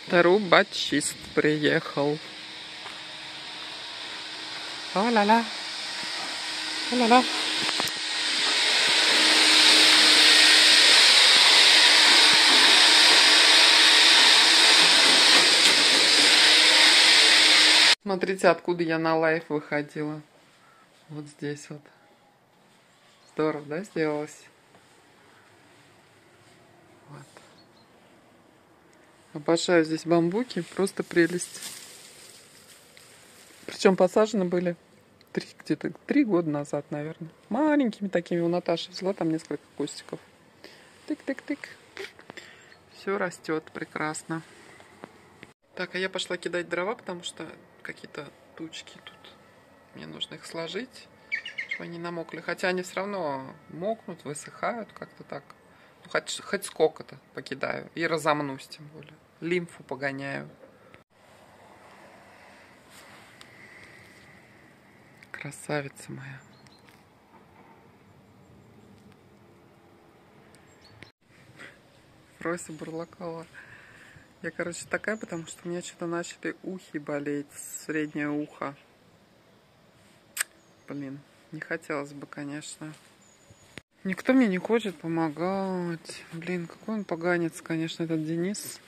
Трубочист приехал. О-ля-ля. О-ля-ля. Смотрите, откуда я на лайв выходила. Вот здесь вот. Здорово, да, сделалось? Вот. Обожаю здесь бамбуки, просто прелесть. Причем посажены были где-то 3 года назад, наверное. Маленькими такими. У Наташи взяла там несколько кустиков. Тык-тык-тык. Все растет прекрасно. Так, а я пошла кидать дрова, потому что какие-то тучки тут. Мне нужно их сложить, чтобы они намокли. Хотя они все равно мокнут, высыхают как-то так. Ну, хоть сколько-то покидаю. И разомнусь, тем более. Лимфу погоняю. Красавица моя. Фрося Бурлакова. Я, короче, такая, потому что у меня что-то начали ухи болеть, среднее ухо. Блин, не хотелось бы, конечно. Никто мне не хочет помогать. Блин, какой он поганец, конечно, этот Денис.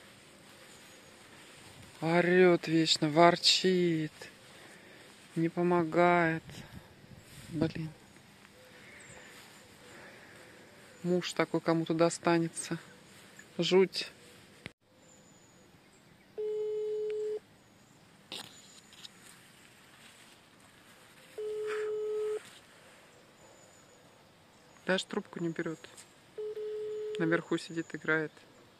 Орет вечно, ворчит. Не помогает. Блин. Муж такой кому-то достанется. Жуть. Даже трубку не берет. Наверху сидит, играет.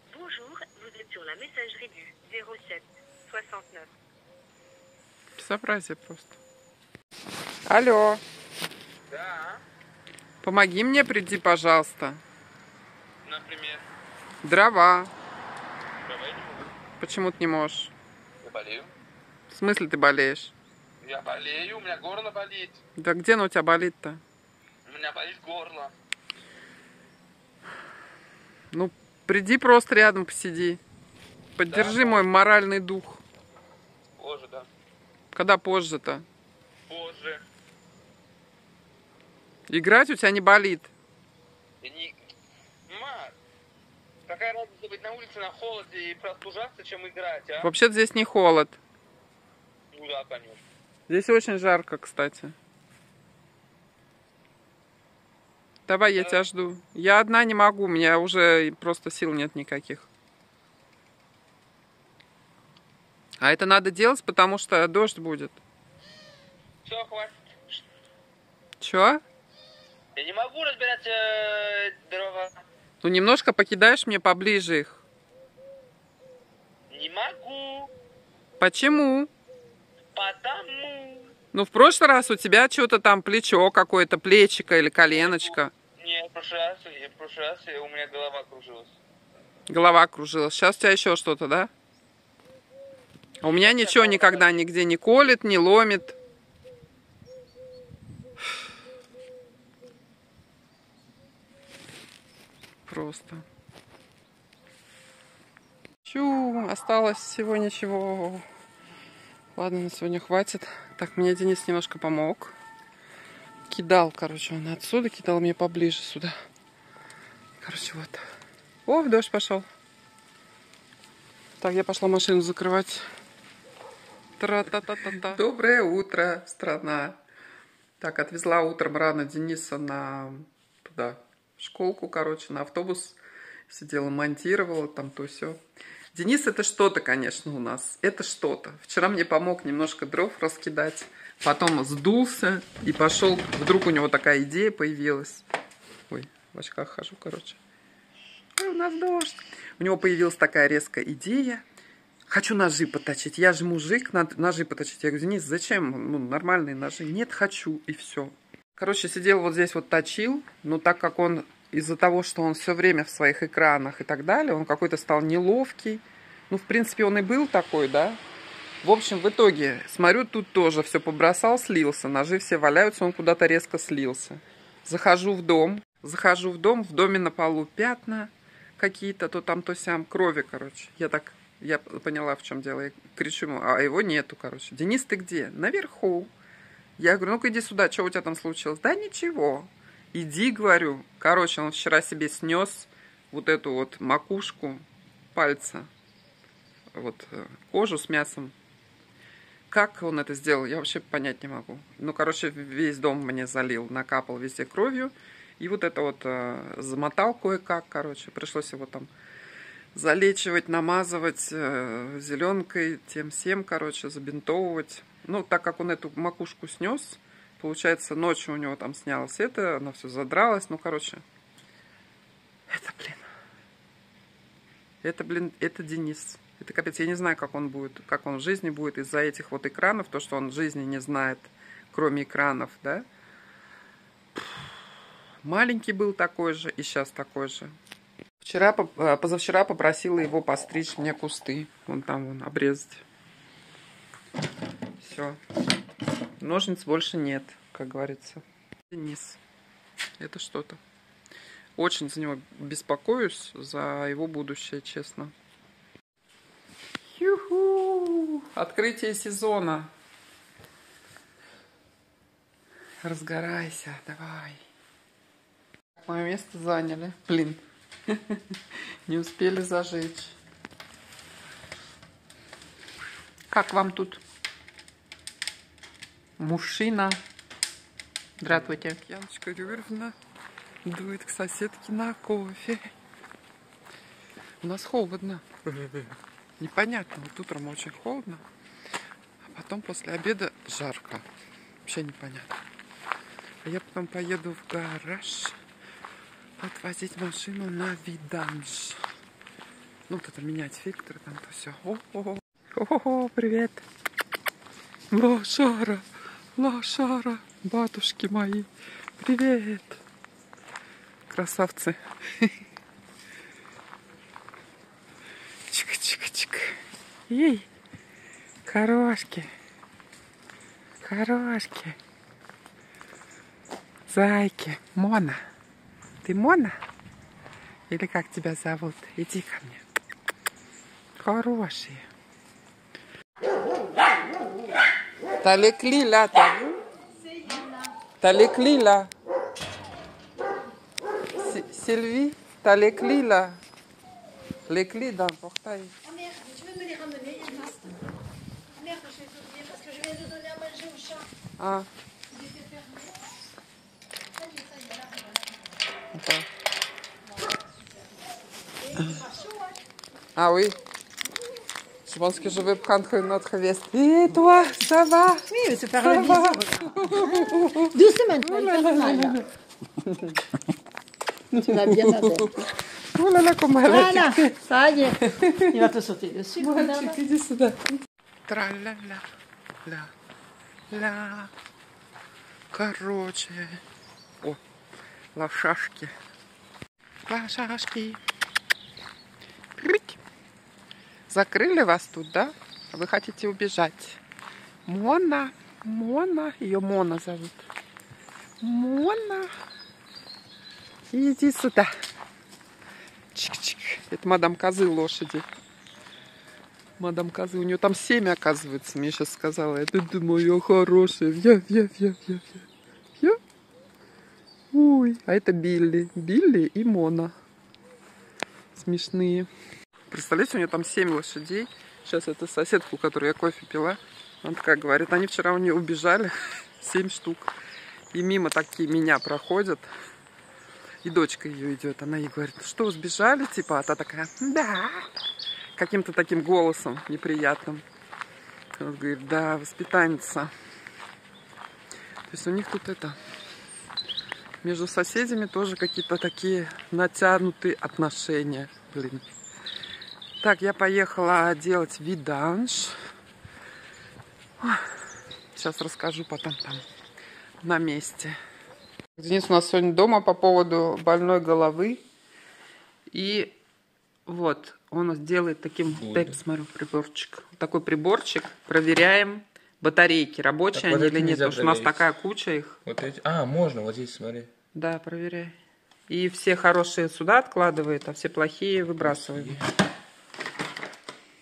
Безобразие просто. Алло. Да. Помоги мне приди, пожалуйста. Например? Дрова. Дрова я не могу. Почему ты не можешь? Я болею. В смысле ты болеешь? Я болею, у меня горло болит. Да где оно у тебя болит-то? У меня болит горло. Ну, приди просто рядом посиди. Поддержи мой моральный дух. Позже, да. Когда позже-то? Позже. Играть у тебя не болит. Я не... Ма, какая разница быть на улице на холоде и простужаться, чем играть, а? Вообще-то здесь не холод. Ну да, конечно. Здесь очень жарко, кстати. Давай, я тебя жду. Я одна не могу, у меня уже просто сил нет никаких. А это надо делать, потому что дождь будет. Все, хватит. Чё? Я не могу разбирать дрова. Ну, немножко покидаешь мне поближе их. Не могу. Почему? Потому. Ну, в прошлый раз у тебя что-то там плечо какое-то, плечико или коленочко. Нет, в прошлый раз у меня голова кружилась. Голова кружилась. Сейчас у тебя еще что-то, да? А у меня ничего никогда нигде не колет, не ломит. Просто. Осталось всего ничего. Ладно, на сегодня хватит. Так, мне Денис немножко помог. Кидал, короче, он отсюда кидал мне поближе сюда. Короче, вот. О, дождь пошел. Так, я пошла машину закрывать. Тра-та-та-та-та. Доброе утро, страна. Так, отвезла утром рано Дениса туда, в школку, короче, на автобус. Сидела, монтировала там то все. Денис это что-то, конечно, у нас. Это что-то. Вчера мне помог немножко дров раскидать. Потом сдулся и пошел. Вдруг у него такая идея появилась. Ой, в очках хожу, короче. Ой, у нас дождь. У него появилась такая резкая идея. Хочу ножи поточить. Я же мужик, надо ножи поточить. Я говорю, Денис, зачем? Ну, нормальные ножи. Нет, хочу, и все. Короче, сидел вот здесь вот точил. Но так как он, из-за того, что он все время в своих экранах и так далее, он какой-то стал неловкий. Ну, в принципе, он и был такой, да. В общем, в итоге, смотрю, тут тоже все побросал, слился. Ножи все валяются, он куда-то резко слился. Захожу в дом, в доме на полу пятна какие-то, то там, то сям, крови, короче. Я так Я поняла, в чем дело. Я кричу ему, а его нету, короче. Денис, ты где? Наверху. Я говорю, ну-ка иди сюда, что у тебя там случилось? Да ничего. Иди, говорю. Короче, он вчера себе снес вот эту вот макушку пальца, вот кожу с мясом. Как он это сделал, я вообще понять не могу. Ну, короче, весь дом мне залил, накапал везде кровью. И вот это вот замотал кое-как, короче. Пришлось его там залечивать, намазывать зеленкой, тем-сем, короче, забинтовывать. Ну, так как он эту макушку снес, получается, ночью у него там снялось это, оно все задралось. Ну, короче, это Денис. Это капец, я не знаю, как он будет, как он в жизни будет из-за этих вот экранов, то, что он в жизни не знает, кроме экранов, да. Маленький был такой же и сейчас такой же. Позавчера попросила его постричь мне кусты. Вон там, вон, обрезать. Все. Ножниц больше нет, как говорится. Денис. Это что-то. Очень за него беспокоюсь, за его будущее, честно. Юху! Открытие сезона. Разгорайся, давай. Мое место заняли. Блин. Не успели зажечь. Как вам тут? Мужчина. Здравствуйте. Яночка Юрьевна дует к соседке на кофе. У нас холодно. Непонятно. Вот утром очень холодно. А потом после обеда жарко. Вообще непонятно. А я потом поеду в гараж отвозить машину на виданж. Ну, вот это менять фильтры, там то все. О-о-о, привет. Лошара, батушки мои. Привет. Красавцы. Чик-чик-чик. Ей, хорошки. Зайки. Мона. Ты Мона? Или как тебя зовут? Иди ко мне. Хорошие. Талеклила, Талеклила. Sylvie, Taleclila. Les clés d'un portail. Oh merde, tu veux me les ramener, il reste. Merde, je vais t'oublier parce que je viens de donner à manger au chat. Ah. Il était fermé. Ça y est, là, voilà. Okay. Et il sera chaud, hein. Ah oui. Je pense que je vais prendre notre veste. Et toi, ça va? Oui, mais c'est faire le bisou. Doucement, il fait mal, là. Tu vas bien avec. Oh là là, comment elle a Voilà, piqué. ça y est. Il va te sauter dessus. Мальчик, иди сюда. Тра-ля-ля, ля-ля. Короче. О, лошашки. Лошашки. Закрыли вас тут, да? Вы хотите убежать? Мона. Ее Мона зовут. Мона. Иди сюда. Чик-чик. Это мадам Козы лошади. Мадам Козы. У нее там 7, оказывается. Мне сейчас сказала. Это ты моя хорошая. Я. Ой. А это Билли. Билли и Мона. Смешные. Представляете, у нее там 7 лошадей. Сейчас это соседку, у которой я кофе пила. Она такая говорит, они вчера у нее убежали. 7 штук. И мимо такие меня проходят. И дочка ее идет. Она ей говорит, что, сбежали? Типа, а та такая, да. Каким-то таким голосом неприятным. Он говорит, да, воспитанница. То есть у них тут это... Между соседями тоже какие-то такие натянутые отношения. Блин. Так, я поехала делать виданж. Сейчас расскажу потом там на месте. Денис у нас сегодня дома по поводу больной головы. И вот, он делает таким, дай посмотрю, приборчик. Такой приборчик. Проверяем батарейки, рабочие так, они или нет. Потому что у нас такая куча их. Вот эти. А, можно, вот здесь, смотри. Да, проверяй. И все хорошие сюда откладывает, а все плохие выбрасывает.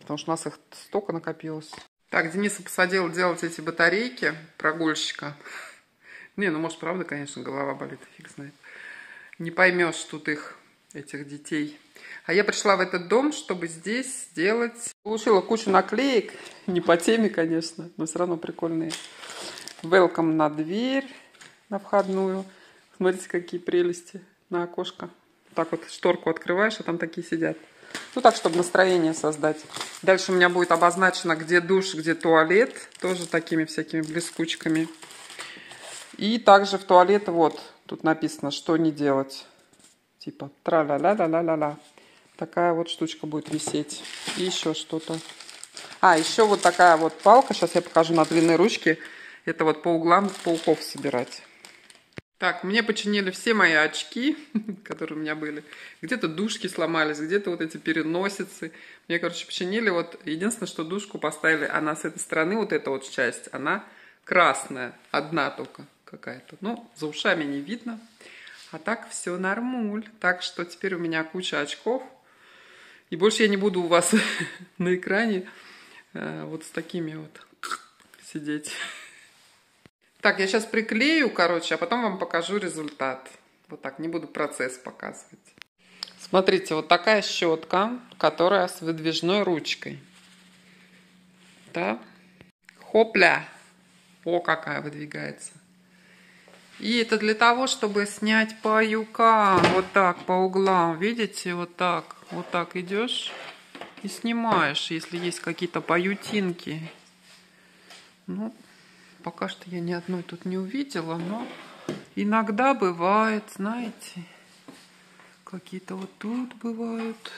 потому что у нас их столько накопилось. Так, Дениса посадила делать эти батарейки прогульщика. Не, ну может, правда, конечно, голова болит, фиг знает. Не поймешь тут этих детей. А я пришла в этот дом, чтобы здесь сделать... Получила кучу наклеек, не по теме, конечно, но все равно прикольные. Welcome на дверь, на входную. Смотрите, какие прелести на окошко. Так вот шторку открываешь, а там такие сидят. Ну так, чтобы настроение создать. Дальше у меня будет обозначено, где душ, где туалет. Тоже такими всякими блескучками. И также в туалет вот, тут написано, что не делать. Типа тра-ля-ля-ля-ля-ля-ля. Такая вот штучка будет висеть. И еще что-то. А, еще вот такая вот палка. Сейчас я покажу на длинной ручке. Это вот по углам пауков собирать. Так, мне починили все мои очки, которые у меня были. Где-то дужки сломались, где-то вот эти переносицы. Мне, короче, починили. Вот единственное, что дужку поставили, она с этой стороны, вот эта вот часть, она красная. Одна только какая-то. Ну, за ушами не видно. А так все нормуль. Так что теперь у меня куча очков. И больше я не буду у вас на экране вот с такими вот сидеть. Так, я сейчас приклею, короче, а потом вам покажу результат. Вот так, не буду процесс показывать. Смотрите, вот такая щетка, которая с выдвижной ручкой. Да? Хопля. О, какая выдвигается. И это для того, чтобы снять паюка. Вот так, по углам. Видите, вот так. Вот так идешь и снимаешь, если есть какие-то паютинки. Ну, пока что я ни одной тут не увидела, но иногда бывает, знаете, какие-то вот тут бывают.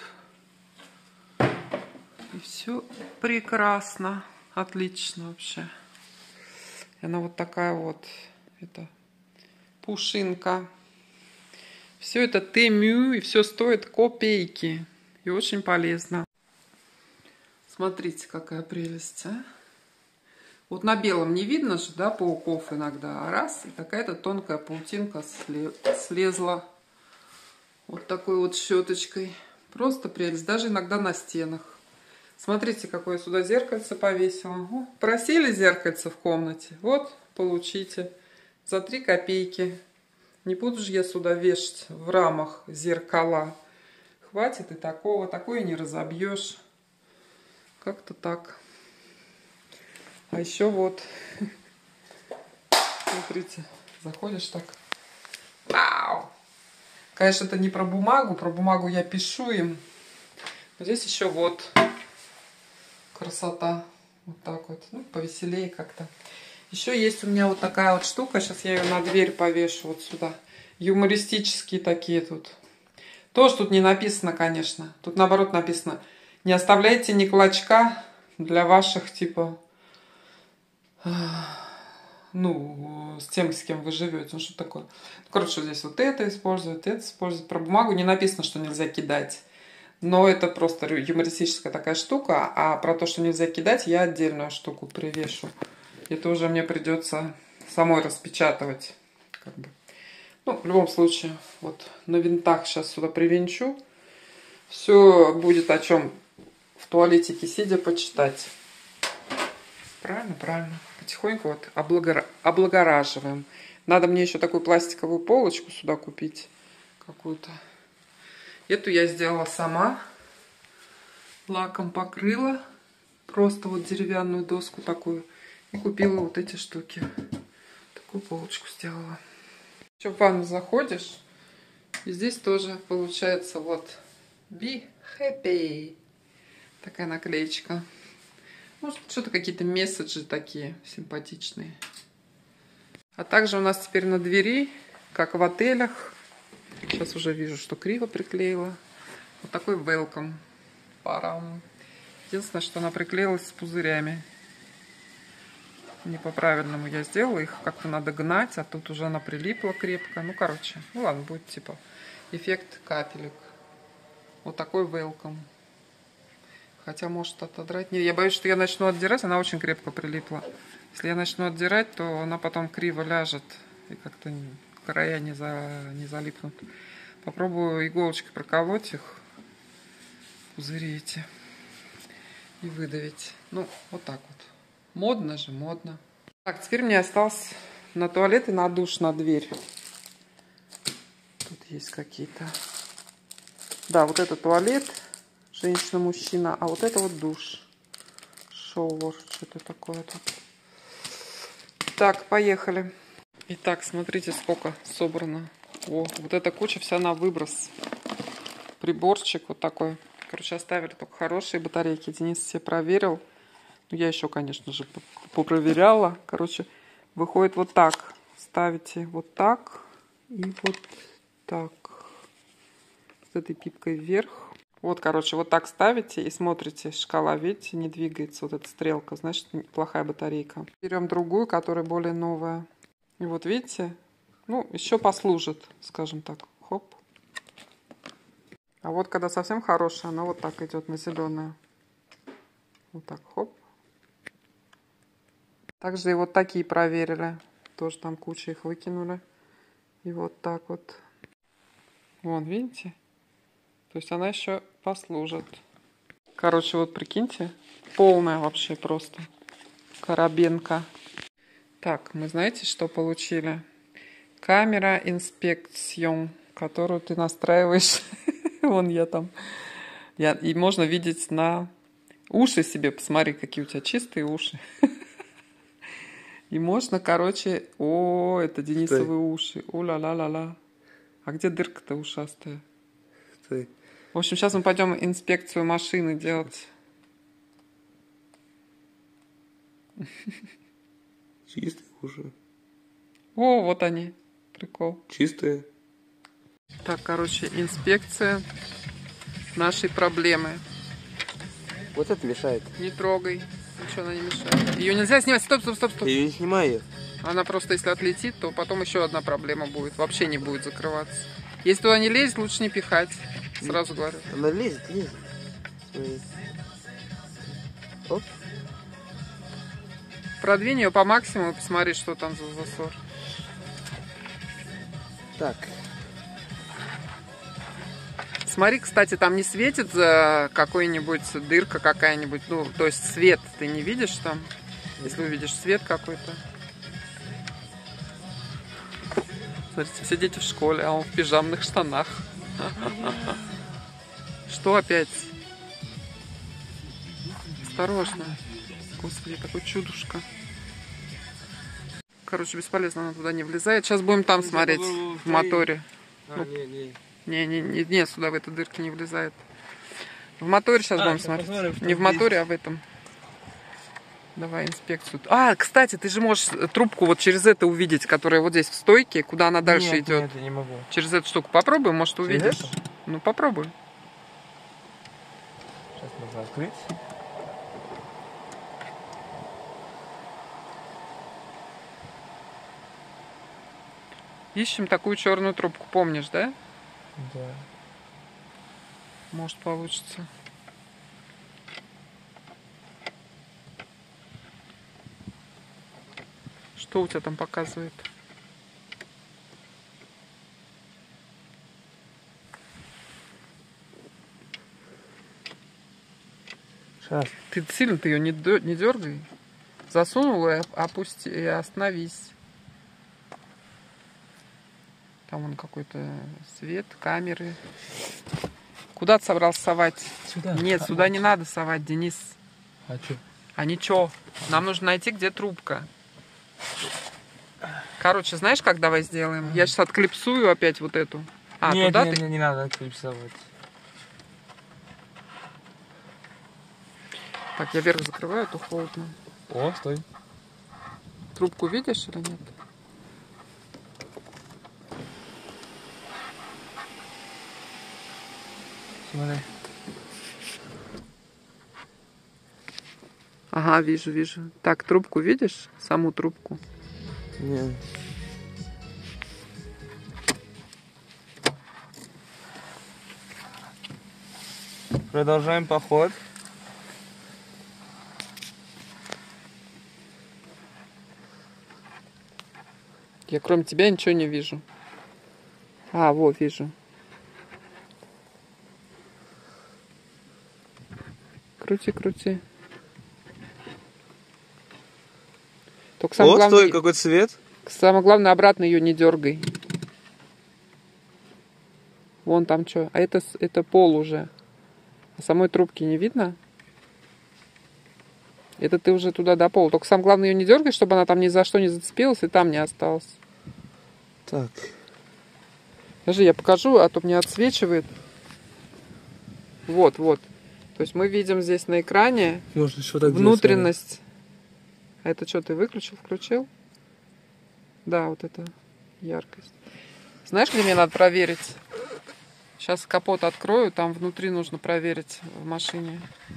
И все прекрасно, отлично вообще. И она вот такая вот, это пушинка. Все это Тему, и все стоит копейки. И очень полезно. Смотрите, какая прелесть, а? Вот на белом не видно же, да, пауков иногда. А раз, и какая-то тонкая паутинка слезла. Вот такой вот щеточкой. Просто прелесть. Даже иногда на стенах. Смотрите, какое я сюда зеркальце повесила. О, просили зеркальце в комнате. Вот, получите. За 3 копейки. Не буду же я сюда вешать в рамах зеркала. Хватит и такого. Такое не разобьешь. Как-то так. А еще вот. Смотрите. Заходишь так. Вау! Конечно, это не про бумагу. Про бумагу я пишу им. Но здесь еще вот. Красота. Вот так вот. Ну, повеселее как-то. Еще есть у меня вот такая вот штука. Сейчас я ее на дверь повешу вот сюда. Юмористические такие тут. Тоже тут не написано, конечно. Тут наоборот написано: не оставляйте ни клочка для ваших, типа, ну, с тем, с кем вы живете. Ну, что такое? Короче, здесь вот это используют, это используют. Про бумагу не написано, что нельзя кидать. Но это просто юмористическая такая штука. А про то, что нельзя кидать, я отдельную штуку привешу. Это уже мне придется самой распечатывать. Как бы. Ну, в любом случае, вот на винтах сейчас сюда привинчу. Все будет о чем в туалетике сидя почитать. Правильно, правильно. Потихоньку вот облагораживаем. Надо мне еще такую пластиковую полочку сюда купить. Какую-то. Эту я сделала сама. Лаком покрыла. Просто вот деревянную доску такую. И купила вот эти штуки. Такую полочку сделала. Еще в ванну заходишь. И здесь тоже получается вот Be Happy. Такая наклеечка. Может, что-то какие-то месседжи такие симпатичные. А также у нас теперь на двери, как в отелях. Сейчас уже вижу, что криво приклеила. Вот такой welcome. Парам. Единственное, что она приклеилась с пузырями. Не по-правильному я сделала. Их как-то надо гнать, а тут уже она прилипла крепко. Ну, короче, ну ладно, будет типа эффект капелек. Вот такой welcome. Хотя может отодрать. Не, я боюсь, что я начну отдирать, она очень крепко прилипла. Если я начну отдирать, то она потом криво ляжет. И как-то края не залипнут. Попробую иголочкой проколоть их. Пузыри эти. и выдавить. Ну, вот так вот. Модно же, модно. Так, теперь мне осталось на туалет и на душ, на дверь. Тут есть какие-то... Да, вот это туалет, женщина-мужчина, а вот это вот душ. Шоуэр, что-то такое тут. Так, поехали. Итак, смотрите, сколько собрано. О, вот эта куча вся на выброс. Приборчик вот такой. Короче, оставили только хорошие батарейки. Денис все проверил. Ну, я еще, конечно же, попроверяла. Короче, выходит вот так. Ставите вот так и вот так. С этой пипкой вверх. Вот, короче, вот так ставите и смотрите. Шкала, видите, не двигается. Вот эта стрелка. Значит, плохая батарейка. Берем другую, которая более новая. И вот видите, ну, еще послужит, скажем так. Хоп. А вот когда совсем хорошая, она вот так идет на зеленое. Вот так, хоп. Также и вот такие проверили. Тоже там куча их выкинули. И вот так вот. Вон, видите? То есть она еще послужит. Короче, вот прикиньте. Полная вообще просто. Коробенка. Так, мы знаете, что получили? Камера инспекцион, которую ты настраиваешь. Вон я там. И можно видеть на уши себе. Посмотри, какие у тебя чистые уши. И можно, короче... О, это Денисовые уши. О-ла-ла-ла-ла. А где дырка-то ушастая? Стой. В общем, сейчас мы пойдем инспекцию машины делать. Чистые уши. О, вот они. Прикол. Чистые. Так, короче, инспекция нашей проблемы. Вот это мешает. Не трогай. Ничего она не мешает. Ее нельзя снимать. Стоп, стоп, стоп, стоп. Я не снимаю ее. Она просто, если отлетит, то потом еще одна проблема будет. Вообще не будет закрываться. Если туда не лезет, лучше не пихать. Сразу говорю. Она лезет, лезет. Смотри. Оп. Продвинь ее по максимуму и посмотри, что там за засор. Так. Смотри, кстати, там не светит какой-нибудь дырка какая-нибудь. Ну, то есть свет ты не видишь там. Если увидишь свет какой-то. Смотрите, все дети в школе, а он в пижамных штанах. Что опять? Осторожно. Господи, такой чудушка. Короче, бесполезно, она туда не влезает. Сейчас будем там смотреть, в моторе. Не, сюда в эту дырку не влезает. В моторе сейчас будем смотреть. Не в моторе, а в этом. Давай инспекцию. А, кстати, ты же можешь трубку вот через это увидеть, которая вот здесь в стойке, куда она дальше идет. Нет, я не могу. Через эту штуку попробуй, может увидишь. Через Ну попробуй. Сейчас нужно открыть. Ищем такую черную трубку, помнишь, да? Да. Может получится. Что у тебя там показывает? Сейчас. Ты сильно ее не дергай. Засунул и опусти, и остановись. Там вон какой-то свет, камеры. Куда ты собрался совать? Сюда. Нет, сюда не надо совать, Денис. А что? А ничего. Нам нужно найти, где трубка. Короче, знаешь, как давай сделаем? Я сейчас отклипсую опять вот эту. А, нет, туда нет, ты? не надо клипсовать. Так, я вверх закрываю, а то холодно. О, стой. Трубку видишь или нет? Смотри. Ага, вижу. Так, трубку видишь? Саму трубку. Нет. Продолжаем поход. Я кроме тебя ничего не вижу. А, вот, вижу. Крути. Только самое Вот, главное, стой, какой цвет. самое главное, обратно ее не дергай. Вон там что. А это пол уже. А самой трубки не видно? Это ты уже туда до пола. Только самое главное, ее не дергай, чтобы она там ни за что не зацепилась и там не осталась. Так. Подожди, я покажу, а то мне отсвечивает. Вот, вот. То есть мы видим здесь на экране Можно еще так внутренность. А это что, ты выключил, включил? Да, вот это яркость. Знаешь, где мне надо проверить? Сейчас капот открою, там внутри нужно проверить в машине.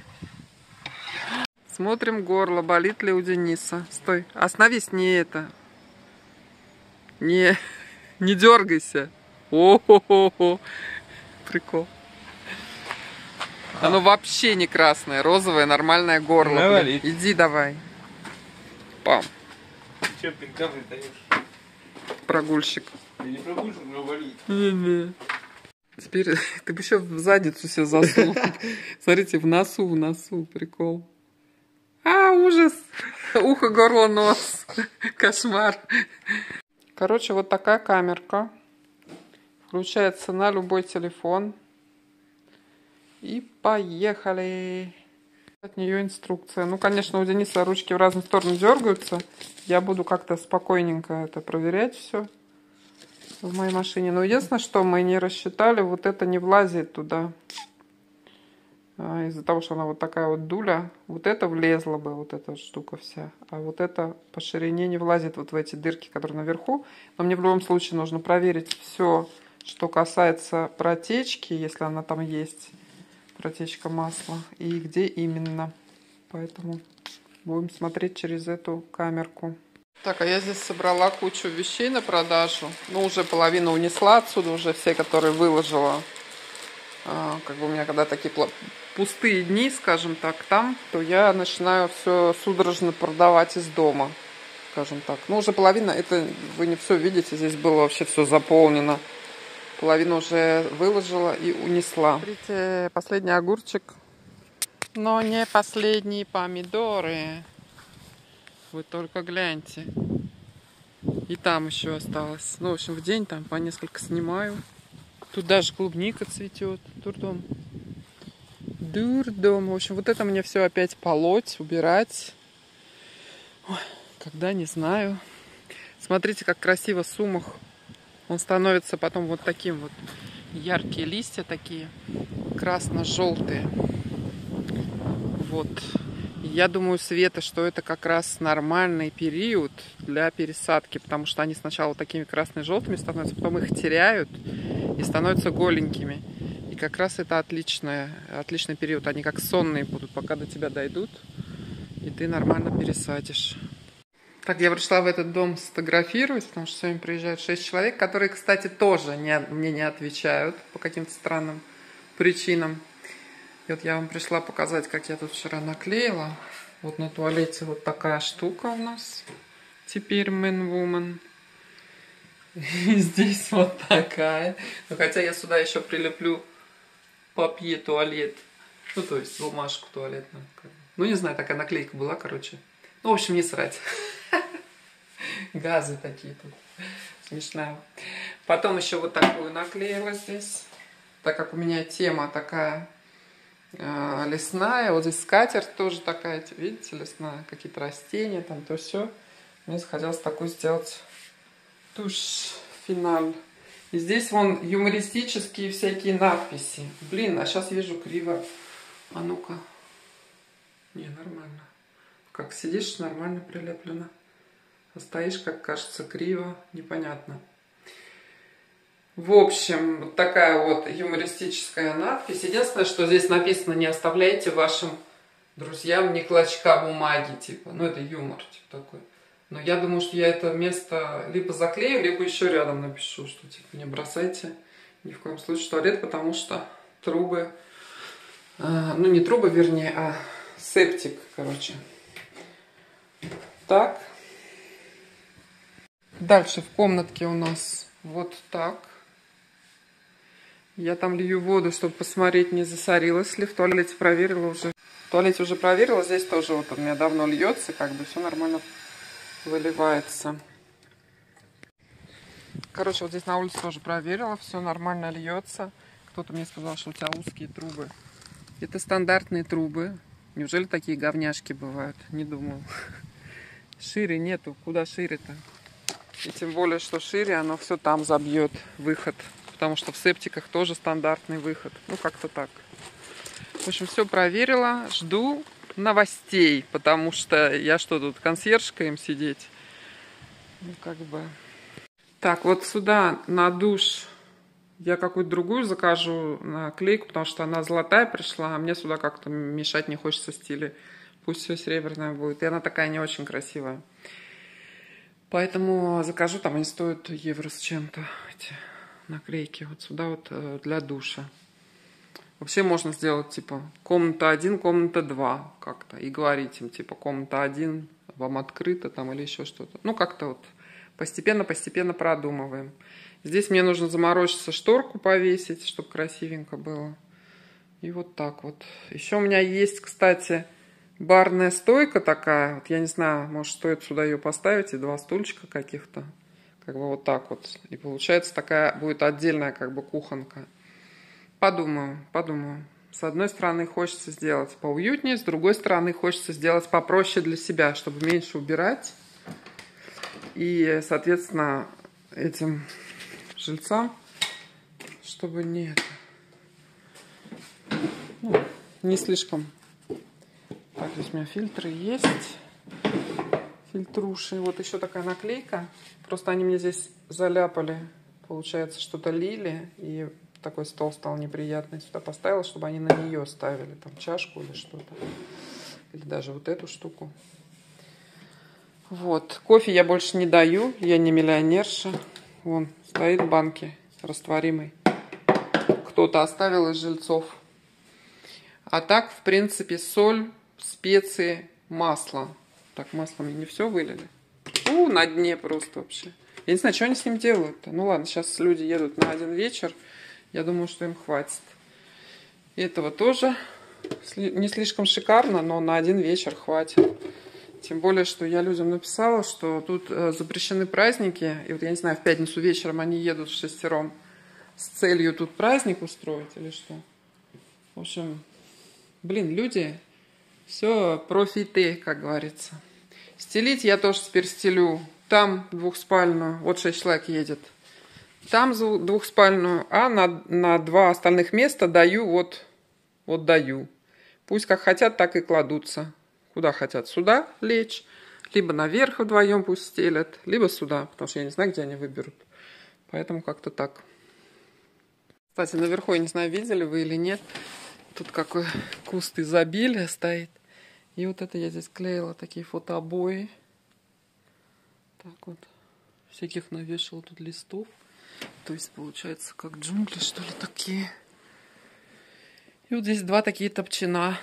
Смотрим горло, болит ли у Дениса. Стой, остановись, не это. Не дергайся. О-хо-хо-хо. Прикол. Оно вообще не красное, розовое, нормальное горло. Болит. Иди давай. Пам. Че пинкам не даешь? Прогульщик. Ты не прогульщик, но болит. Не-не. Теперь ты бы еще в задницу себе засунул. Смотрите, в носу, прикол. А, ужас! Ухо, горло, нос. Кошмар. Короче, вот такая камерка. Включается на любой телефон. И поехали. От нее инструкция. Ну, конечно, у Дениса ручки в разные стороны дергаются. Я буду как-то спокойненько это проверять все в моей машине. Но единственное, что мы не рассчитали, вот это не влазит туда. Из-за того, что она вот такая вот дуля, вот это влезла бы, вот эта вот штука вся. А вот это по ширине не влазит вот в эти дырки, которые наверху. Но мне в любом случае нужно проверить все, что касается протечки, если она там есть, протечка масла, и где именно. Поэтому будем смотреть через эту камерку. Так, а я здесь собрала кучу вещей на продажу. Ну, уже половину унесла отсюда, уже все, которые выложила. Как бы у меня когда такие пустые дни, скажем так, там, то я начинаю все судорожно продавать из дома, скажем так. Ну, уже половина, это вы не все видите, здесь было вообще все заполнено. Половину уже выложила и унесла. Смотрите, последний огурчик, но не последние помидоры. Вы только гляньте. И там еще осталось. Ну, в общем, в день там по несколько снимаю. Тут даже клубника цветет. Дурдом. Дурдом. В общем, вот это мне все опять полоть, убирать. Ой, когда, не знаю. Смотрите, как красиво сумах. Он становится потом вот таким вот. Яркие листья такие. Красно-желтые. Вот. Я думаю, Света, что это как раз нормальный период для пересадки, потому что они сначала такими красно-желтыми становятся, потом их теряют и становятся голенькими. И как раз это отличный период. Они как сонные будут, пока до тебя дойдут, и ты нормально пересадишь. Так, я пришла в этот дом сфотографировать, потому что сегодня приезжают 6 человек, которые, кстати, тоже мне не отвечают по каким-то странным причинам. И вот я вам пришла показать, как я тут вчера наклеила. Вот на туалете вот такая штука у нас. Теперь Man Woman. И здесь вот такая. Но хотя я сюда еще прилеплю папье туалет. Ну, то есть бумажку туалетную. Ну, не знаю, такая наклейка была, короче. Ну, в общем, не срать. Газы такие тут. Смешная. Потом еще вот такую наклеила здесь. Так как у меня тема такая лесная. Вот здесь скатерть тоже такая, видите, лесная. Какие-то растения, там то все. Мне захотелось такой сделать тушь финаль. И здесь вон юмористические всякие надписи. Блин, а сейчас вижу криво. А ну-ка. Не, нормально. Как сидишь, нормально прилеплено. А стоишь, как кажется, криво, непонятно. В общем, вот такая вот юмористическая надпись. Единственное, что здесь написано: не оставляйте вашим друзьям ни клочка бумаги, типа. Ну, это юмор, типа такой. Но я думаю, что я это место либо заклею, либо еще рядом напишу, что типа не бросайте ни в коем случае в туалет, потому что трубы, ну не трубы, вернее, а септик, короче. Так. Дальше в комнатке у нас вот так. Я там лью воду, чтобы посмотреть, не засорилась ли. В туалете проверила уже. В туалете уже проверила. Здесь тоже вот у меня давно льется, как бы все нормально выливается. Короче, вот здесь на улице тоже проверила, все нормально льется. Кто-то мне сказал, что у тебя узкие трубы. Это стандартные трубы. Неужели такие говняшки бывают? Не думал. Шире нету. Куда шире-то? И тем более, что шире, оно все там забьет выход. Потому что в септиках тоже стандартный выход. Ну, как-то так. В общем, все проверила. Жду новостей. Потому что я что, тут консьержка им сидеть? Ну, как бы... Так, вот сюда на душ я какую-то другую закажу наклейку, потому что она золотая пришла, а мне сюда как-то мешать не хочется в стиле. Пусть все серебряное будет. И она такая не очень красивая. Поэтому закажу, там они стоят евро с чем-то, эти наклейки. Вот сюда вот для душа. Вообще можно сделать типа комната 1, комната 2 как-то. И говорить им типа комната 1 вам открыто там или еще что-то. Ну как-то вот. Постепенно продумываем. Здесь мне нужно заморочиться, шторку повесить, чтобы красивенько было. И вот так вот. Еще у меня есть, кстати, барная стойка такая. Вот я не знаю, может, стоит сюда ее поставить и 2 стульчика каких-то. Как бы вот так вот. И получается такая будет отдельная как бы кухонка. Подумаю. С одной стороны хочется сделать поуютнее, с другой стороны хочется сделать попроще для себя, чтобы меньше убирать. И, соответственно, этим жильцам, чтобы не слишком... Так, здесь у меня фильтры есть. Фильтруши. Вот еще такая наклейка. Просто они мне здесь заляпали. Получается, что-то лили. И такой стол стал неприятный. Сюда поставила, чтобы они на нее ставили. Там чашку или что-то. Или даже вот эту штуку. Вот. Кофе я больше не даю. Я не миллионерша. Вон, стоит в банке растворимый. Кто-то оставил из жильцов. А так, в принципе, соль, специи, масло. Так, маслом не все вылили. На дне просто вообще. Я не знаю, что они с ним делают-то. Ну ладно, сейчас люди едут на один вечер. Я думаю, что им хватит. И этого тоже не слишком шикарно, но на один вечер хватит. Тем более, что я людям написала, что тут запрещены праздники. И вот я не знаю, в пятницу вечером они едут вшестером с целью тут праздник устроить или что. В общем, блин, люди, все профиты, как говорится. Стелить я тоже теперь стелю. Там двухспальную, вот 6 человек едет. Там двухспальную, а на 2 остальных места даю, вот даю. Пусть как хотят, так и кладутся. Куда хотят, сюда лечь, либо наверх вдвоем пусть стелят, либо сюда, потому что я не знаю, где они выберут. Поэтому как-то так. Кстати, наверху, я не знаю, видели вы или нет, тут какой куст изобилия стоит. И вот это я здесь клеила, такие фотообои. Так вот, всяких навешала тут листов. То есть, получается, как джунгли, что ли, такие. И вот здесь 2 такие топчина.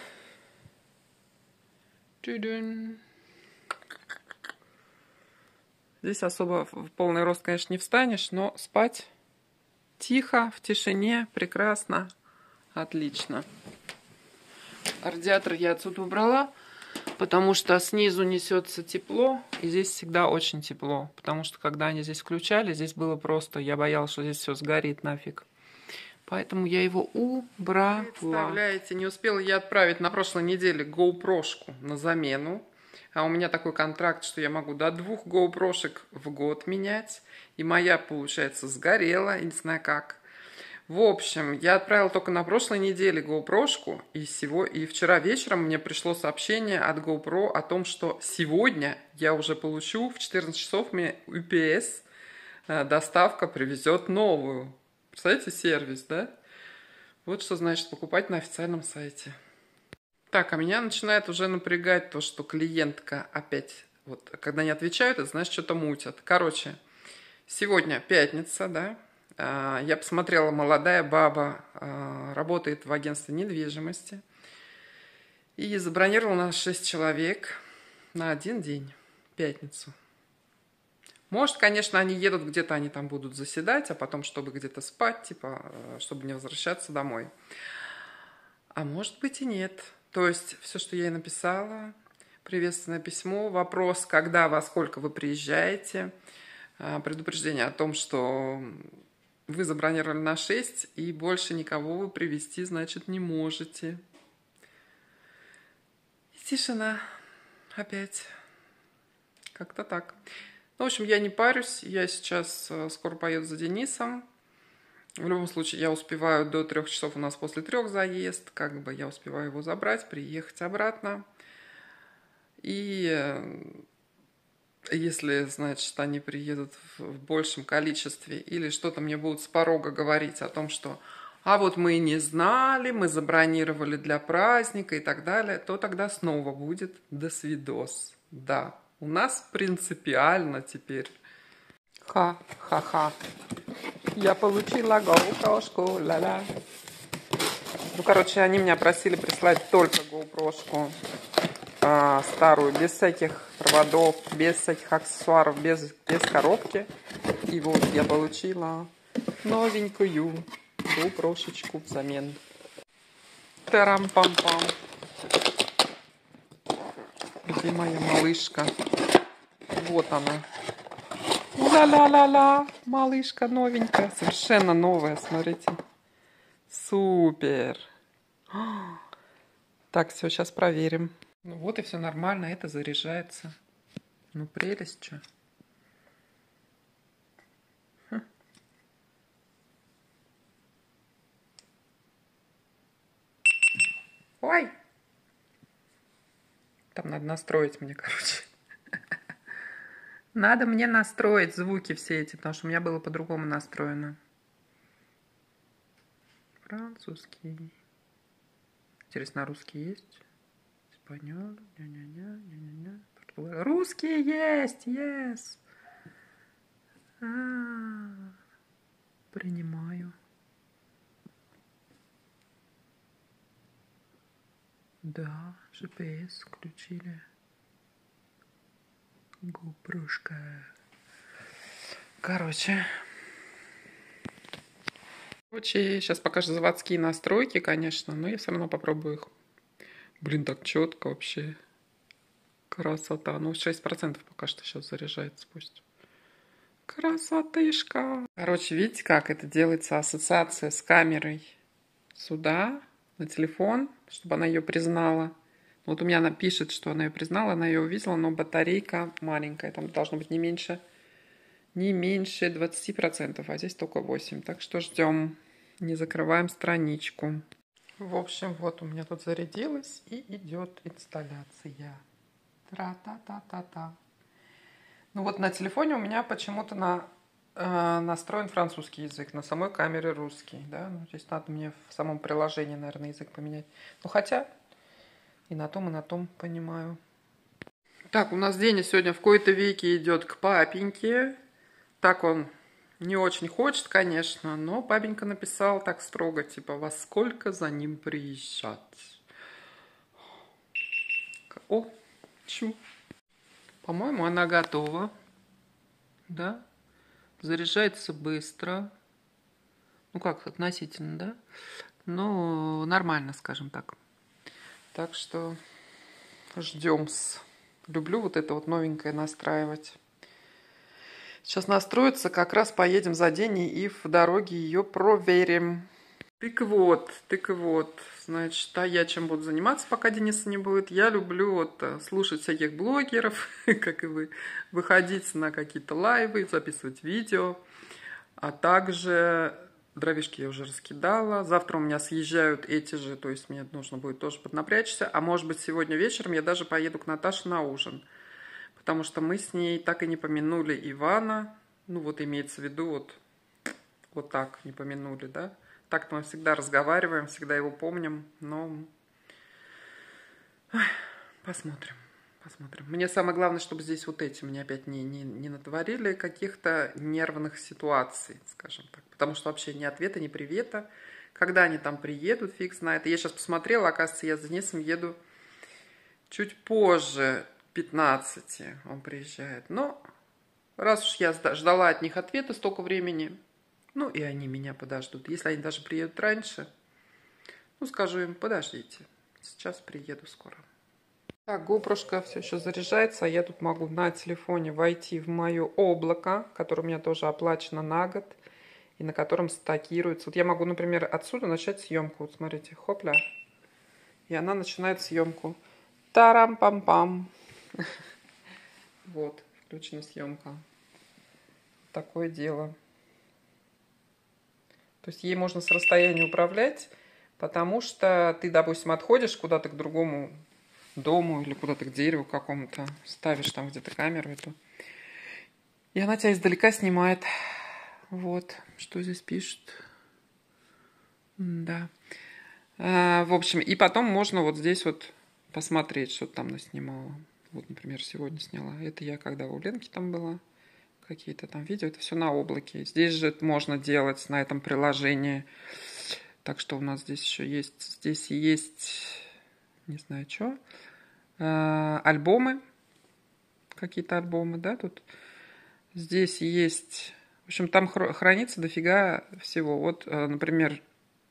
Здесь особо в полный рост, конечно, не встанешь, но спать тихо, в тишине, прекрасно, отлично. Радиатор я отсюда убрала, потому что снизу несется тепло, и здесь всегда очень тепло. Потому что, когда они здесь включали, здесь было просто, я боялась, что здесь все сгорит нафиг. Поэтому я его убрала. Представляете, не успела я отправить на прошлой неделе GoPro-шку на замену. А у меня такой контракт, что я могу до 2 GoPro-шек в год менять. И моя, получается, сгорела, я не знаю как. В общем, я отправила только на прошлой неделе GoPro-шку. И вчера вечером мне пришло сообщение от GoPro о том, что сегодня я уже получу, в 14 часов мне UPS доставка привезет новую. Представляете, сервис, да? Вот что значит покупать на официальном сайте. Так, а меня начинает уже напрягать то, что клиентка опять, вот, когда не отвечают, это значит, что-то мутят. Короче, сегодня пятница, да? Я посмотрела, молодая баба работает в агентстве недвижимости. И забронировала нас 6 человек на 1 день, пятницу. Может, конечно, они едут где-то, они там будут заседать, а потом, чтобы где-то спать, типа, чтобы не возвращаться домой. А может быть и нет. То есть, все, что я ей написала, приветственное письмо, вопрос, когда, во сколько вы приезжаете, предупреждение о том, что вы забронировали на 6 и больше никого вы привезти, значит, не можете. И тишина опять. Как-то так. Ну, в общем, я не парюсь, я сейчас скоро поеду за Денисом. В любом случае, я успеваю до 3 часов, у нас после 3 заезд, как бы я успеваю его забрать, приехать обратно. И если, значит, они приедут в большем количестве или что-то мне будут с порога говорить о том, что «а вот мы и не знали, мы забронировали для праздника» и так далее, то тогда снова будет «до-свидос». Да, у нас принципиально теперь. Ха-ха-ха. Я получила GoPro-шку, ла-ла. Ну, короче, они меня просили прислать только GoPro-шку старую, без всяких проводов, без всяких аксессуаров, без коробки. И вот я получила новенькую GoPro-шечку взамен. Тарам-пам-пам. Где моя малышка? Вот она. Ла-ла-ла-ла, малышка новенькая, совершенно новая, смотрите. Супер. Так, все, сейчас проверим. Ну вот и все нормально, это заряжается. Ну прелесть, что. Ой! Там надо настроить мне, короче. Надо мне настроить звуки все эти, потому что у меня было по-другому настроено. Французский. Интересно, русский есть? Испаньол. Русский есть, yes. Принимаю. Да, GPS включили. GoPro-шка. Короче, сейчас покажу заводские настройки, конечно, но я все равно попробую их. Блин, так четко вообще. Красота. Ну, 6% пока что сейчас заряжается пусть. Красотышка. Короче, видите, как это делается? Ассоциация с камерой сюда, на телефон, чтобы она ее признала. Вот у меня она пишет, что она ее признала, она ее увидела, но батарейка маленькая. Там должно быть не меньше 20%, а здесь только 8%. Так что ждем. Не закрываем страничку. В общем, вот у меня тут зарядилась и идет инсталляция. Тра-та-та-та-та. Ну вот на телефоне у меня почему-то настроен французский язык, на самой камере русский. Да? Ну, здесь надо мне в самом приложении, наверное, язык поменять. Ну хотя и на том понимаю. Так, у нас Деня сегодня в кои-то веки идет к папеньке. Так он не очень хочет, конечно, но папенька написал так строго, типа, во сколько за ним приезжать. О, чу. По-моему, она готова. Да? Заряжается быстро. Ну как, относительно, да? Ну, нормально, скажем так. Так что ждем-с. Люблю вот это вот новенькое настраивать. Сейчас настроится, как раз поедем за Деней и в дороге ее проверим. Так вот, значит, а я чем буду заниматься, пока Дениса не будет? Я люблю вот слушать всяких блогеров, как и вы, выходить на какие-то лайвы, записывать видео, а также дровишки я уже раскидала. Завтра у меня съезжают эти же, то есть мне нужно будет тоже поднапрячься, а может быть сегодня вечером я даже поеду к Наташе на ужин. Потому что мы с ней так и не помянули Ивана. Ну, вот имеется в виду, вот так не помянули, да? Так-то мы всегда разговариваем, всегда его помним, но посмотрим. Мне самое главное, чтобы здесь вот эти мне опять не натворили каких-то нервных ситуаций, скажем так. Потому что вообще ни ответа, ни привета. Когда они там приедут, фиг знает. И я сейчас посмотрела, оказывается, я с Денисом еду чуть позже 15 он приезжает. Но раз уж я ждала от них ответа столько времени, ну и они меня подождут. Если они даже приедут раньше, ну скажу им, подождите, сейчас приеду скоро. Так, GoPro все еще заряжается, а я тут могу на телефоне войти в мое облако, которое у меня тоже оплачено на год, и на котором стакируется. Вот я могу, например, отсюда начать съемку. Вот смотрите, хопля, и она начинает съемку. Тарам-пам-пам. Вот, включена съемка. Такое дело. То есть ей можно с расстояния управлять, потому что ты, допустим, отходишь куда-то к другому дому или куда-то к дереву какому-то, ставишь там где-то камеру эту, и она тебя издалека снимает. Вот, что здесь пишут. Да. В общем, и потом можно вот здесь вот посмотреть, что там наснимала. Вот, например, сегодня сняла. Это я когда у Ленки там была. Какие-то там видео. Это все на облаке. Здесь же можно делать на этом приложении. Так что у нас здесь еще есть. Здесь есть, не знаю, что. Альбомы. Какие-то альбомы, да, тут. Здесь есть... В общем, там хранится дофига всего. Вот, например,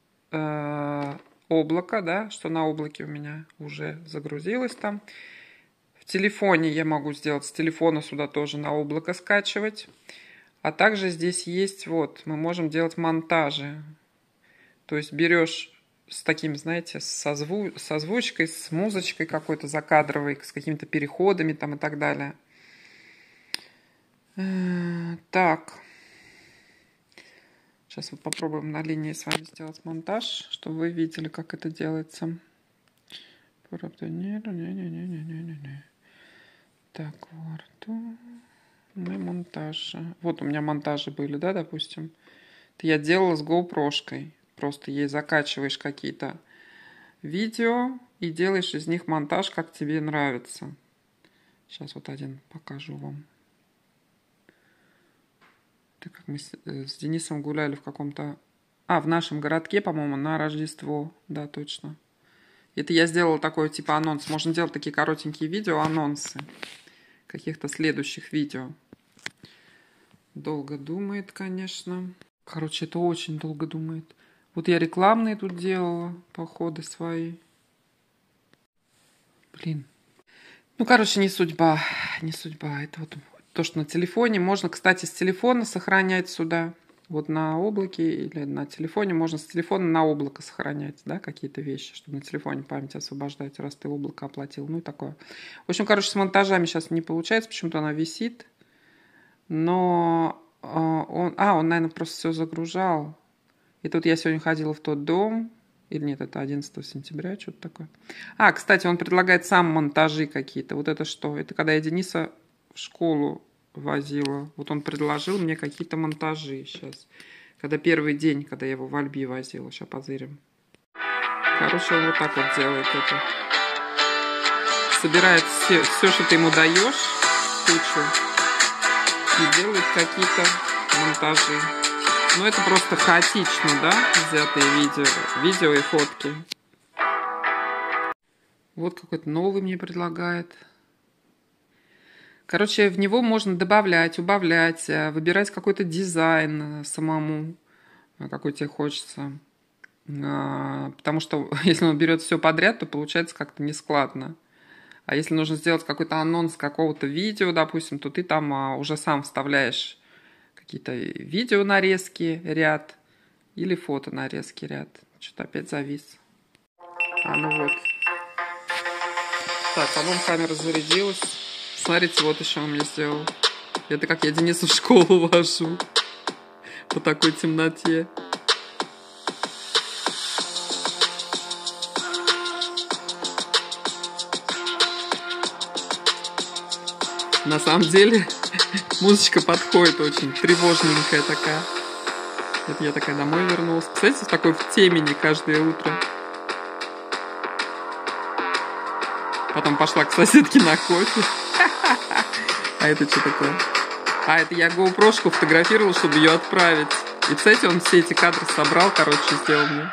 облако, да, что на облаке у меня уже загрузилось там. В телефоне я могу сделать, с телефона сюда тоже на облако скачивать. А также здесь есть, вот, мы можем делать монтажи. То есть берешь с таким, знаете, с озвучкой, с музычкой какой-то закадровой, с какими-то переходами там и так далее. Так. Сейчас вот попробуем на линии с вами сделать монтаж, чтобы вы видели, как это делается. Правда, не. Так, вот. Монтажи. Вот у меня монтажи были, да, допустим. Это я делала с GoPro-шкой. Просто ей закачиваешь какие-то видео и делаешь из них монтаж, как тебе нравится. Сейчас вот один покажу вам. Это как мы с Денисом гуляли в каком-то... в нашем городке, по-моему, на Рождество. Да, точно. Это я сделала такой типа анонс. Можно делать такие коротенькие видео, анонсы каких-то следующих видео. Долго думает, конечно. Короче, это очень долго думает. Вот я рекламные тут делала, походы свои. Блин. Ну, короче, не судьба. Не судьба. Это вот то, что на телефоне. Можно, кстати, с телефона сохранять сюда. Вот на облаке или на телефоне. Можно с телефона на облако сохранять, да, какие-то вещи, чтобы на телефоне память освобождать, раз ты облако оплатил. Ну и такое. В общем, короче, с монтажами сейчас не получается. Почему-то она висит. Но он, наверное, просто все загружал. И тут я сегодня ходила в тот дом. Или нет, это 11 сентября, что-то такое. Кстати, он предлагает сам монтажи какие-то. Вот это что? Это когда я Дениса в школу возила. Вот он предложил мне какие-то монтажи сейчас. Когда первый день, когда я его в Альби возила. Сейчас позырим. Короче, он вот так вот делает это. Собирает все, что ты ему даешь, кучу. И делает какие-то монтажи. Ну, это просто хаотично, да, взятые видео и фотки. Вот какой-то новый мне предлагает. Короче, в него можно добавлять, убавлять, выбирать какой-то дизайн самому, какой тебе хочется. Потому что если он берет все подряд, то получается как-то нескладно. А если нужно сделать какой-то анонс какого-то видео, допустим, то ты там уже сам вставляешь какие-то видео нарезки ряд или фото нарезки ряд. Что-то опять завис. Ну вот. Так, по-моему, камера зарядилась. Смотрите, вот еще он мне сделал. Это как я Дениса в школу вожу. По такой темноте. На самом деле, музычка подходит очень, тревожненькая такая. Это я такая домой вернулась. Кстати, такой в темени каждое утро. Потом пошла к соседке на кофе. А это что такое? Это я GoPro-шку фотографировала, чтобы ее отправить. И, кстати, он все эти кадры собрал, короче, сделал мне.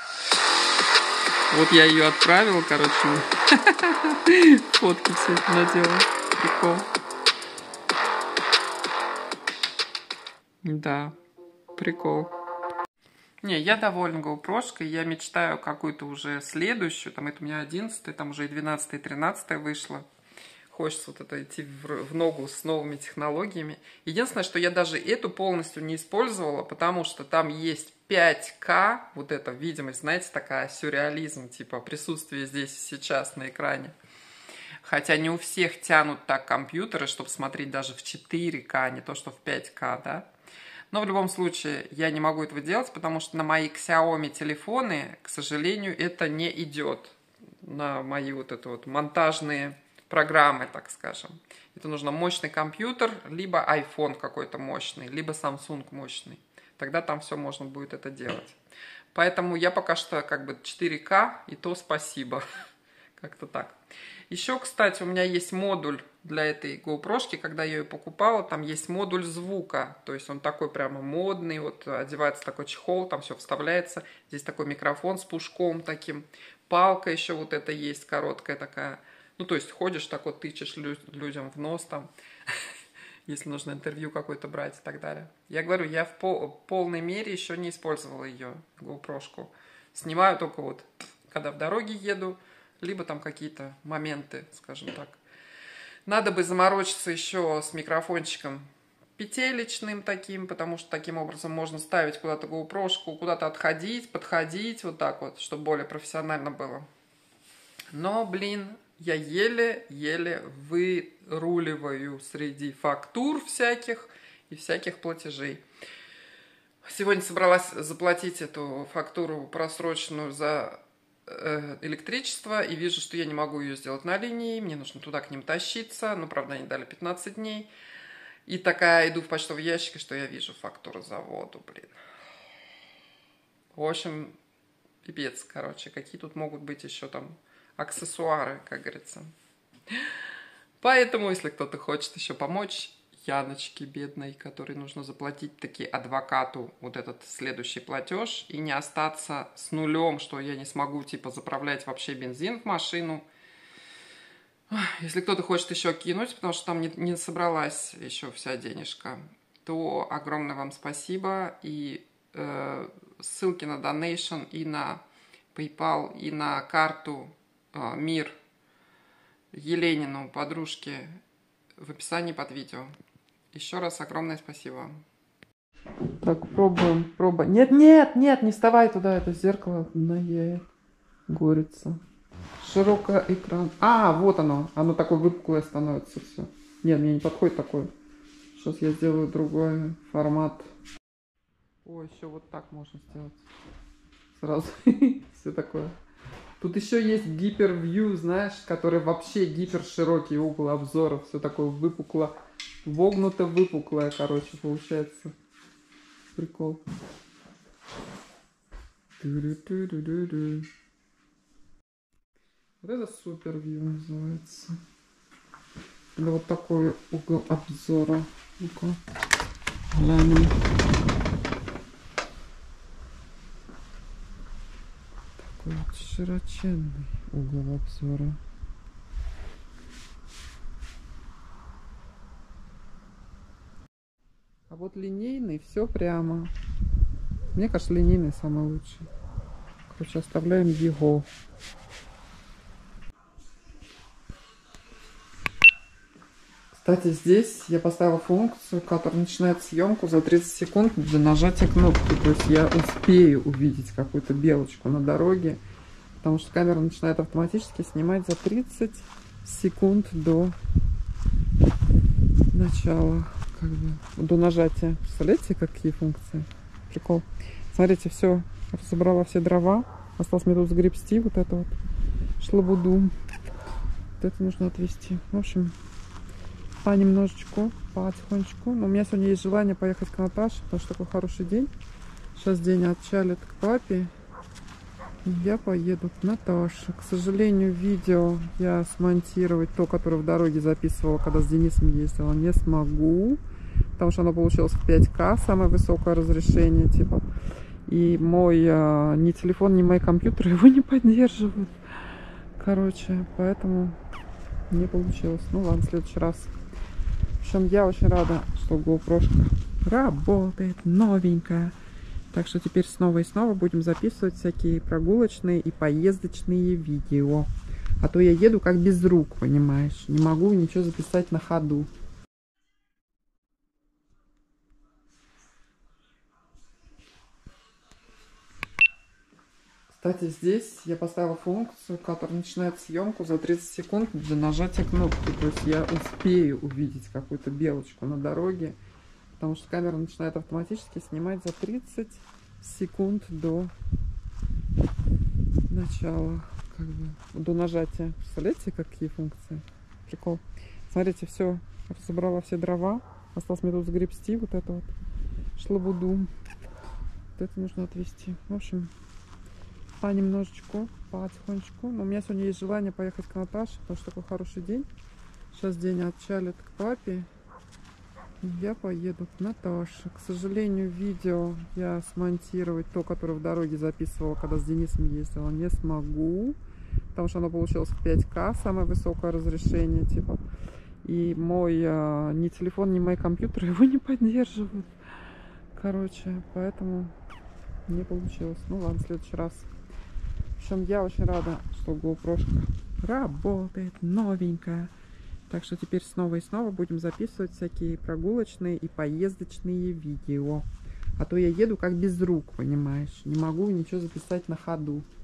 Вот я ее отправила, короче. Фотки все это наделала. Прикол. Да, прикол. Не, я довольна GoPro-шкой, я мечтаю какую-то уже следующую, там это у меня 11, там уже и 12, и 13 вышло. Хочется вот это идти в ногу с новыми технологиями. Единственное, что я даже эту полностью не использовала, потому что там есть 5К, вот эта видимость, знаете, такая сюрреализм, типа присутствие здесь и сейчас на экране. Хотя не у всех тянут так компьютеры, чтобы смотреть даже в 4К, не то что в 5К, да. Но в любом случае я не могу этого делать, потому что на мои Xiaomi телефоны, к сожалению, это не идет. На мои вот это вот монтажные программы, так скажем. Это нужно мощный компьютер, либо iPhone какой-то мощный, либо Samsung мощный. Тогда там все можно будет это делать. Поэтому я пока что как бы 4К, и то спасибо. Как-то так. Еще, кстати, у меня есть модуль для этой GoPro-шки, когда я ее покупала, там есть модуль звука, то есть он такой прямо модный, вот одевается такой чехол, там все вставляется, здесь такой микрофон с пушком таким, палка еще вот это есть, короткая такая, ну, то есть ходишь так вот, тычешь людям в нос там, если нужно интервью какое-то брать и так далее. Я говорю, я в полной мере еще не использовала ее, GoPro-шку, снимаю только вот, когда в дороге еду, либо там какие-то моменты, скажем так. Надо бы заморочиться еще с микрофончиком петелечным таким, потому что таким образом можно ставить куда-то GoPro-шку, куда-то отходить, подходить, вот так вот, чтобы более профессионально было. Но, блин, я еле-еле выруливаю среди фактур всяких и всяких платежей. Сегодня собралась заплатить эту фактуру просроченную за электричество, и вижу, что я не могу ее сделать на линии, мне нужно туда к ним тащиться, но, правда, они дали 15 дней. И такая иду в почтовый ящик, что я вижу фактуру за воду, блин. В общем, пипец, короче, какие тут могут быть еще там аксессуары, как говорится. Поэтому, если кто-то хочет еще помочь Яночке бедной, которой нужно заплатить таки адвокату вот этот следующий платеж и не остаться с нулем, что я не смогу типа заправлять вообще бензин в машину. Если кто-то хочет еще кинуть, потому что там не собралась еще вся денежка, то огромное вам спасибо. И ссылки на Donation и на PayPal, и на карту МИР Еленину, подружке, в описании под видео. Еще раз огромное спасибо. Так, пробуем. Нет, не вставай туда, это зеркало горится. Широкий экран. А, вот оно. Оно такое выпуклое становится все. Нет, мне не подходит такое. Сейчас я сделаю другой формат. О, еще вот так можно сделать. Сразу. Все такое. Тут еще есть гипервью, знаешь, который вообще гиперширокий угол обзора. Все такое выпукло, вогнуто-выпуклое, короче, получается. Прикол. Вот это супервью называется. Это вот такой угол обзора. Ну-ка, глянем. Такой вот широченный угол обзора. А вот линейный все прямо. Мне кажется, линейный самый лучший. Короче, оставляем его. Кстати, здесь я поставила функцию, которая начинает съемку за 30 секунд до нажатия кнопки. То есть я успею увидеть какую-то белочку на дороге, потому что камера начинает автоматически снимать за 30 секунд до начала, как бы, до нажатия. Представляете, какие функции? Прикол. Смотрите, все, разобрала все дрова. Осталось мне тут сгребсти вот это вот шлабуду. Вот это нужно отвезти. В общем, понемножечку, потихонечку. Но у меня сегодня есть желание поехать к Наташе, потому что такой хороший день. Сейчас день отчалит к папе. И я поеду к Наташе. К сожалению, видео я смонтировать, то, которое в дороге записывала, когда с Денисом ездила, не смогу. Потому что оно получилось в 5К, самое высокое разрешение, типа. И мой ни телефон, ни мои компьютеры его не поддерживают. Короче, поэтому не получилось. Ну ладно, в следующий раз. В общем, я очень рада, что GoPro работает, новенькая. Так что теперь снова и снова будем записывать всякие прогулочные и поездочные видео. А то я еду как без рук, понимаешь. Не могу ничего записать на ходу. Кстати, здесь я поставила функцию, которая начинает съемку за 30 секунд для нажатия кнопки. То есть я успею увидеть какую-то белочку на дороге, потому что камера начинает автоматически снимать за 30 секунд до начала, как бы, до нажатия. Представляете, какие функции? Прикол. Смотрите, все, разобрала все дрова. Осталось мне тут сгребсти вот это вот шлабуду. Вот это нужно отвезти. В общем, понемножечку, потихонечку. Но у меня сегодня есть желание поехать к Наташе, потому что такой хороший день. Сейчас день отчалит к папе. И я поеду к Наташе. К сожалению, видео я смонтировать, то, которое в дороге записывала, когда с Денисом ездила, не смогу. Потому что оно получилось в 5К, самое высокое разрешение, типа. И мой ни телефон, ни мой компьютер его не поддерживают. Короче, поэтому не получилось. Ну ладно, в следующий раз. В общем, я очень рада, что GoPro-шка работает, новенькая. Так что теперь снова и снова будем записывать всякие прогулочные и поездочные видео. А то я еду как без рук, понимаешь. Не могу ничего записать на ходу.